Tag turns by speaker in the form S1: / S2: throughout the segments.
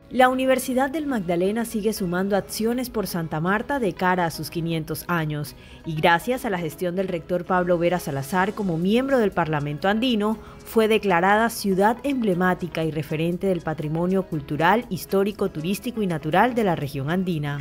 S1: La Universidad del Magdalena sigue sumando acciones por Santa Marta de cara a sus 500 años y gracias a la gestión del rector Pablo Vera Salazar como miembro del Parlamento andino, fue declarada ciudad emblemática y referente del patrimonio cultural, histórico, turístico y natural de la región andina.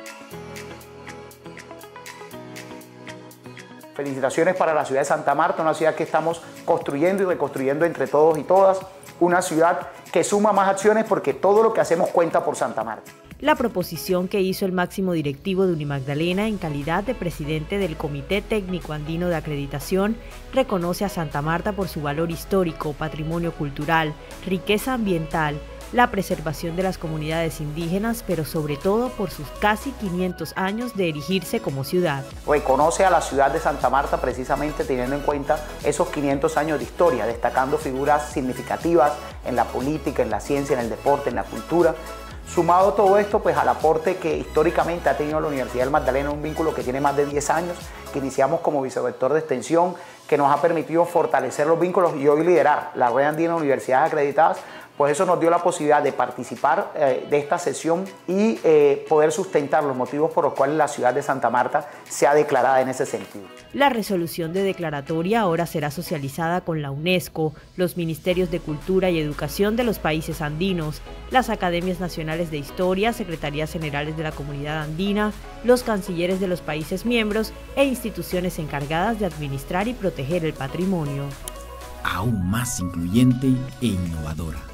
S2: Felicitaciones para la ciudad de Santa Marta, una ciudad que estamos construyendo y reconstruyendo entre todos y todas, una ciudad que suma más acciones porque todo lo que hacemos cuenta por Santa Marta.
S1: La proposición que hizo el máximo directivo de Unimagdalena en calidad de presidente del Comité Técnico Andino de Acreditación reconoce a Santa Marta por su valor histórico, patrimonio cultural, riqueza ambiental, la preservación de las comunidades indígenas, pero sobre todo por sus casi 500 años de erigirse como ciudad.
S2: Reconoce a la ciudad de Santa Marta precisamente teniendo en cuenta esos 500 años de historia, destacando figuras significativas en la política, en la ciencia, en el deporte, en la cultura. Sumado todo esto pues al aporte que históricamente ha tenido la Universidad del Magdalena, un vínculo que tiene más de 10 años, que iniciamos como vicerrector de extensión, que nos ha permitido fortalecer los vínculos y hoy liderar la red andina de universidades acreditadas. Pues eso nos dio la posibilidad de participar de esta sesión y poder sustentar los motivos por los cuales la ciudad de Santa Marta se ha declarado en ese sentido.
S1: La resolución de declaratoria ahora será socializada con la UNESCO, los Ministerios de Cultura y Educación de los países andinos, las Academias Nacionales de Historia, Secretarías Generales de la Comunidad Andina, los cancilleres de los países miembros e instituciones encargadas de administrar y proteger el patrimonio.
S3: Aún más incluyente e innovadora.